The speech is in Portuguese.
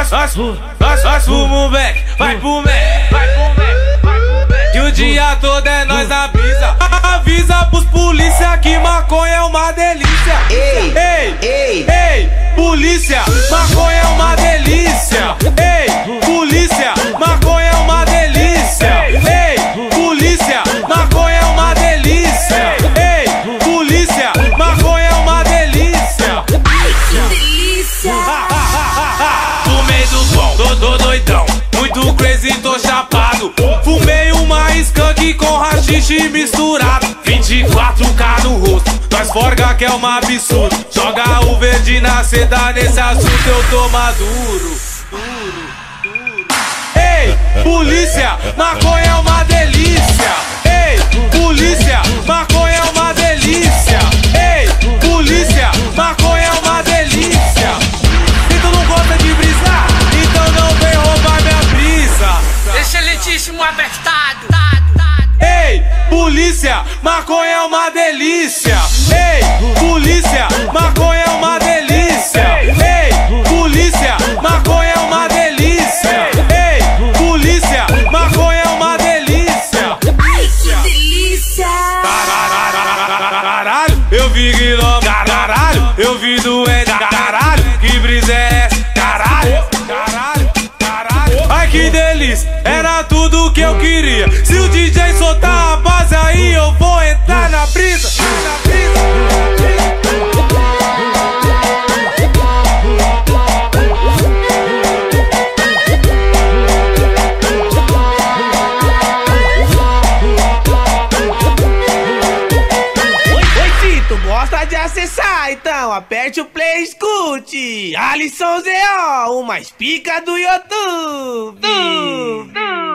Nós fumo back, vai pro Mac, que o dia todo é nós na brisa. Avisa pros polícia que maconha é uma delícia. Ei, polícia, maconha é uma delícia. Ei, polícia, maconha é uma delícia. Ei, polícia, maconha é uma delícia. Ei, polícia, maconha é uma delícia. Ai, que delícia! Fumei do bom, tô doidão, muito crazy, tô chapado. Fumei uma skunk com rachixe misturado. 24K no rosto, nós forga que é um absurdo. Joga o verde na seda, nesse assunto eu tô maduro. Ei, polícia, maconha é uma delícia. Ei, polícia, maconha é uma delícia. Ei, polícia, maconha é uma delícia. Se tu não gosta de brisar, então não vem roubar minha brisa. Excelentíssimo apertado. Ei, polícia, maconha é uma delícia. Ei, polícia, maconha é uma delícia. Ei, polícia, maconha é uma delícia. Ei, polícia, maconha é uma delícia. Ai, que delícia! Caralho, eu vi guilherme. Caralho, eu vi doente. Caralho, que brisa é essa? Caralho. Ai, que delícia, era tudo que eu queria. Se o DJ soltar a base aí, eu vou entrar na brisa. Oi, se tu gosta de acessar, então aperte o play e escute. Alisson ZO, o mais pica do YouTube.